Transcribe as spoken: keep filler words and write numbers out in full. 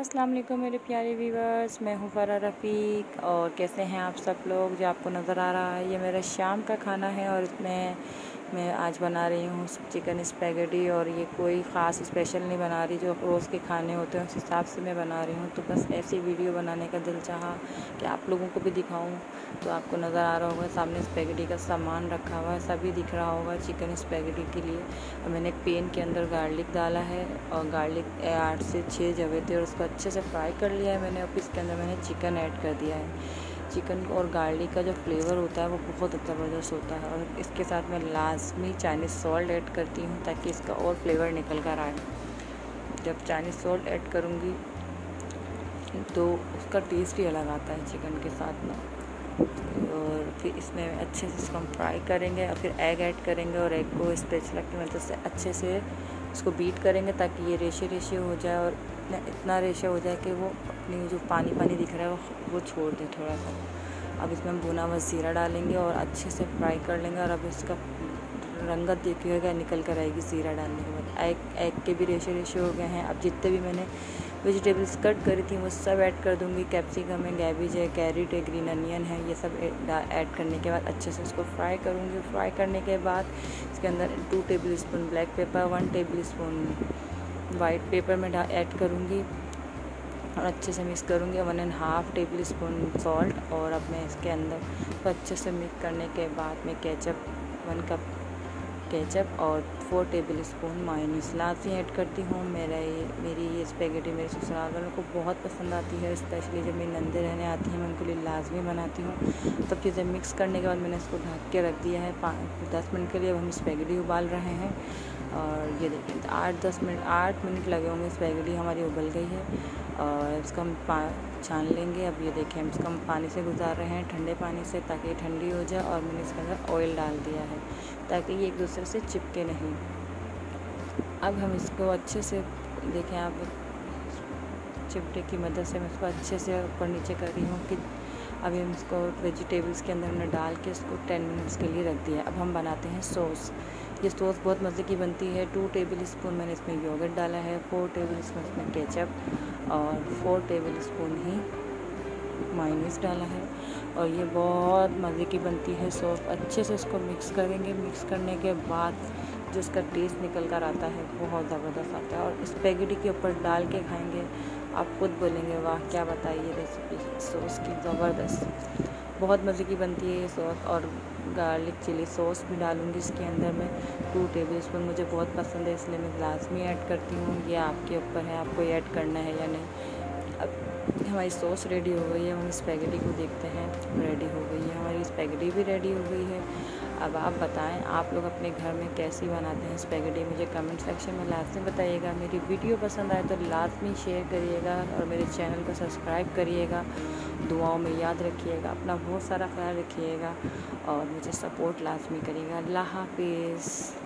अस्सलाम वालेकुम मेरे प्यारे व्यूवर्स, मैं हूँ फ़रा रफ़ीक। और कैसे हैं आप सब लोग? जो आपको नज़र आ रहा है ये मेरा शाम का खाना है और इसमें मैं आज बना रही हूँ चिकन स्पैगेटी। और ये कोई ख़ास स्पेशल नहीं बना रही, जो रोज़ के खाने होते हैं उस हिसाब से मैं बना रही हूँ। तो बस ऐसी वीडियो बनाने का दिल चाहा कि आप लोगों को भी दिखाऊँ। तो आपको नज़र आ रहा होगा सामने स्पैगेटी का सामान रखा हुआ है, सभी दिख रहा होगा चिकन स्पैगेटी के लिए। और मैंने एक पैन के अंदर गार्लिक डाला है और गार्लिक आठ से छः जवे थे और उसको अच्छे से फ्राई कर लिया है मैंने। और इसके अंदर मैंने चिकन ऐड कर दिया है। चिकन और गार्लिक का जो फ्लेवर होता है वो बहुत ज़बरदस्त होता है। और इसके साथ मैं लाजमी चाइनीज़ सॉल्ट ऐड करती हूँ ताकि इसका और फ्लेवर निकल कर आए। जब चाइनीज़ सॉल्ट ऐड करूँगी तो उसका टेस्ट ही अलग आता है चिकन के साथ ना। और फिर इसमें अच्छे से इसको हम फ्राई करेंगे और फिर एग ऐड करेंगे और एग को स्पैचुला की मदद से अच्छे से इसको बीट करेंगे ताकि ये रेशे रेशे हो जाए और इतना इतना रेशा हो जाए कि वो अपनी जो पानी पानी दिख रहा है वो वो छोड़ दे थोड़ा सा। अब इसमें हम भुना हुआ ज़ीरा डालेंगे और अच्छे से फ्राई कर लेंगे। और अब इसका रंगत देखिएगा निकल कर आएगी ज़ीरा डालने के बाद। एग एग के भी रेशे रेशे हो गए हैं। अब जितने भी मैंने वेजिटेबल्स कट करी थी वो सब ऐड कर दूँगी। कैप्सिकम है, कैबेज है, कैरेट है, ग्रीन अनियन है, ये सब ऐड करने के बाद अच्छे से इसको फ्राई करूँगी। फ्राई करने के बाद इसके अंदर two tablespoon black pepper, one tablespoon white pepper में ऐड करूँगी और अच्छे से मिक्स करूँगी। One and half tablespoon salt. और अब मैं इसके अंदर तो अच्छे से मिक्स करने के बाद मैं केचप वन कप केचप और फोर टेबल स्पून मायोनीज़ लाजमी ऐड करती हूँ। मेरा ये मेरी ये स्पैगेटी मेरे ससुराल वालों को बहुत पसंद आती है, स्पेशली जब मेरी नंदे रहने आती हैं मैं उनके लिए लाजमी बनाती हूँ। तब चीज़ें मिक्स करने के बाद मैंने इसको ढक के रख दिया है पाँच दस मिनट के लिए। अब हम स्पैगेटी उबाल रहे हैं और ये देखें आठ दस मिनट आठ मिनट लगे होंगे, स्पैगेटी हमारी उबल गई है और इसको हम छान लेंगे। अब ये देखें हम इसको हम पानी से गुजार रहे हैं, ठंडे पानी से, ताकि ये ठंडी हो जाए। और मैंने इसके अंदर ऑयल डाल दिया है ताकि ये एक दूसरे से चिपके नहीं। अब हम इसको अच्छे से देखें, आप चिपटे की मदद से मैं इसको अच्छे से ऊपर नीचे कर रही हूँ कि अभी हम इसको वेजिटेबल्स के अंदर हमने डाल के इसको टेन मिनट्स के लिए रख दिया। अब हम बनाते हैं सॉस। ये सॉस बहुत मज़े की बनती है। टू टेबल स्पून मैंने इसमें योगर्ट डाला है, फोर टेबल स्पून इसमें केचप और फोर टेबल स्पून ही मायोनीज़ डाला है। और ये बहुत मज़े की बनती है सॉस। अच्छे से इसको मिक्स करेंगे। मिक्स करने के बाद जो इसका टेस्ट निकल कर आता है बहुत ज़बरदस्त आता है। और स्पैगेटी के ऊपर डाल के खाएंगे, आप खुद बोलेंगे वाह क्या बताइए रेसिपी सॉस की, ज़बरदस्त बहुत मज़े की बनती है ये सॉस। और गार्लिक चिली सॉस भी डालूँगी इसके अंदर मैं टू टेबल स्पून, मुझे बहुत पसंद है इसलिए मैं लाजमी ऐड करती हूँ। ये आपके ऊपर है आपको ऐड करना है या नहीं। अब हमारी सॉस रेडी हो गई है, हम स्पैगेटी को देखते हैं। रेडी हो गई है हमारी स्पैगेटी भी रेडी हो गई है। अब आप बताएं आप लोग अपने घर में कैसी बनाते हैं स्पैगेटी, मुझे कमेंट सेक्शन में लाजमी बताइएगा। मेरी वीडियो पसंद आए तो लाजमी शेयर करिएगा और मेरे चैनल को सब्सक्राइब करिएगा। दुआओं में याद रखिएगा, अपना बहुत सारा ख्याल रखिएगा और मुझे सपोर्ट लाजमी करिएगा। अल्लाह हाफिज़।